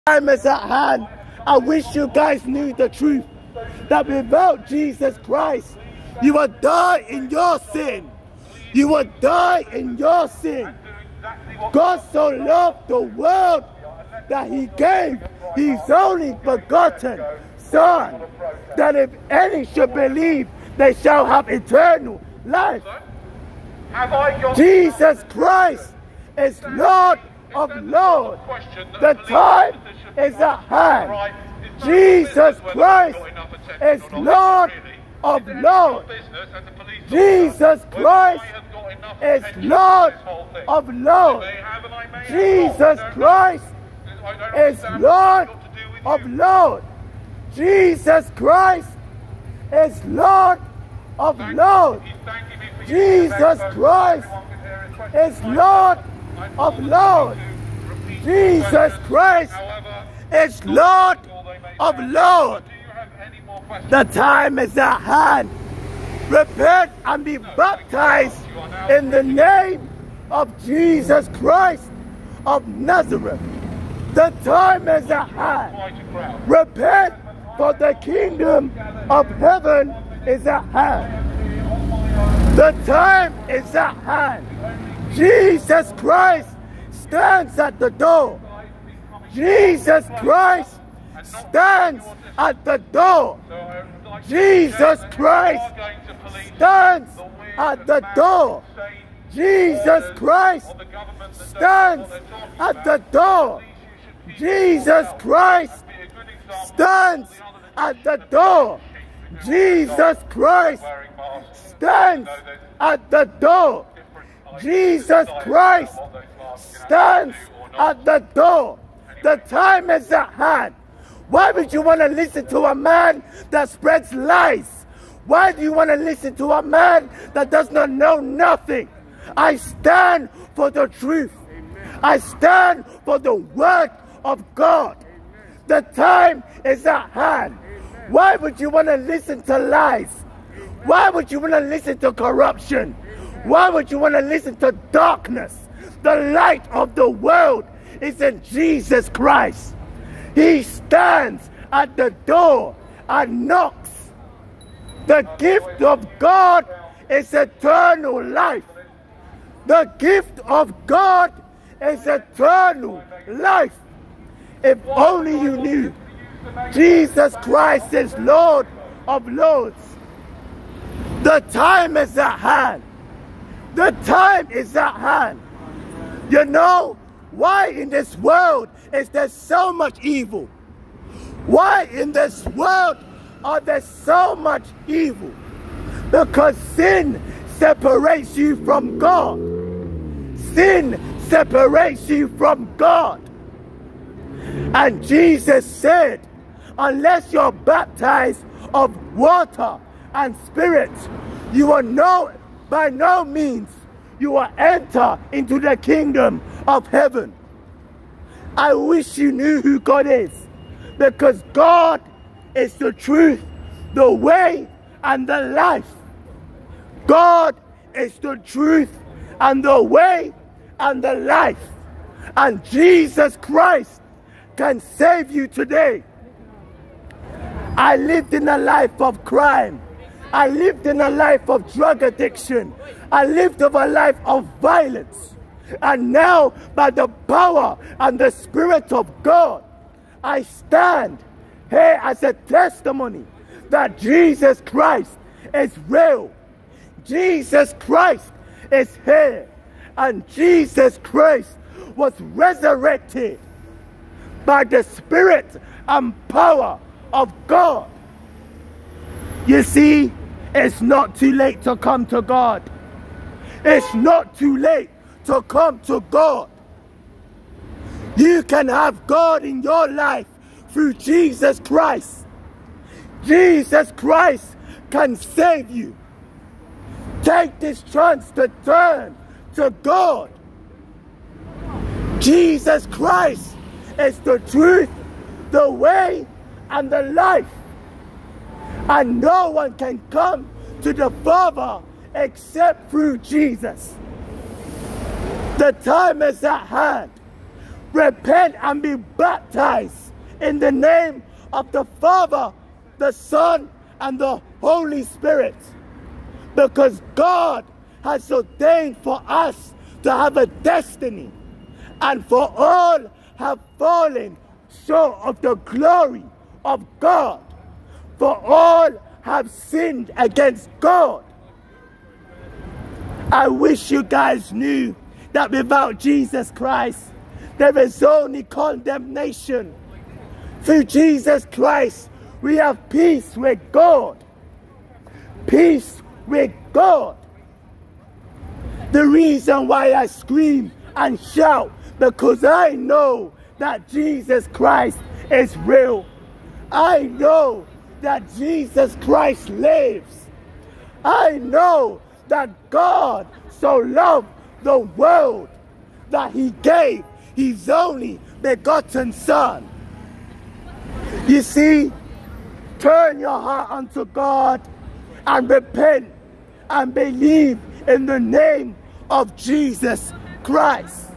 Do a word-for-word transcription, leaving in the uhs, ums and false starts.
Time is at hand. I wish you guys knew the truth, that without Jesus Christ, you will die in your sin. You will die in your sin. God so loved the world that he gave his only begotten Son, that if any should believe, they shall have eternal life. Jesus Christ is Lord of Lords. The time is at hand. Jesus Christ is Lord of Lords. Jesus Christ is Lord of Lords. Jesus Christ is Lord of Lords. Jesus Christ is Lord of Lords. Jesus Christ is Lord of Lords. Jesus Christ is Lord of Lords. The time is at hand. Repent and be baptized in the name of Jesus Christ of Nazareth. The time is at hand. Repent, for the kingdom of heaven is at hand. The time is at hand. Jesus Christ stands at the door. Jesus Christ stands at the door. Jesus Christ stands at the door. Jesus Christ stands at the door. Jesus Christ stands at the door. Jesus Christ stands at the door. Jesus Christ stands at the door. The time is at hand. Why would you want to listen to a man that spreads lies? Why do you want to listen to a man that does not know nothing? I stand for the truth. I stand for the word of God. The time is at hand. Why would you want to listen to lies? Why would you want to listen to corruption? Why would you want to listen to darkness? The light of the world is in Jesus Christ. He stands at the door and knocks. The gift of God is eternal life. The gift of God is eternal life. If only you knew Jesus Christ is Lord of Lords. The time is at hand. The time is at hand. You know, why in this world is there so much evil? Why in this world are there so much evil? Because sin separates you from God. Sin separates you from God. And Jesus said, unless you're baptized of water and spirit, you will know by no means you will enter into the kingdom of heaven. I wish you knew who God is, because God is the truth, the way, and the life. God is the truth and the way and the life. And Jesus Christ can save you today. I lived in a life of crime. I lived in a life of drug addiction. I lived of a life of violence. And now, by the power and the Spirit of God, I stand here as a testimony that Jesus Christ is real. Jesus Christ is here. And Jesus Christ was resurrected by the Spirit and power of God. You see, it's not too late to come to God. It's not too late to come to God. You can have God in your life through Jesus Christ. Jesus Christ can save you. Take this chance to turn to God. Jesus Christ is the truth, the way, and the life. And no one can come to the Father except through Jesus. The time is at hand. repent and be baptized in the name of the Father, the Son, and the Holy Spirit. Because God has ordained for us to have a destiny, and for all have fallen short of the glory of God. For all have sinned against God. I wish you guys knew that without Jesus Christ, there is only condemnation. Through Jesus Christ, we have peace with God. Peace with God. The reason why I scream and shout, because I know that Jesus Christ is real. I know that Jesus Christ lives. I know that God so loved the world that he gave his only begotten Son. You see, turn your heart unto God and repent and believe in the name of Jesus Christ.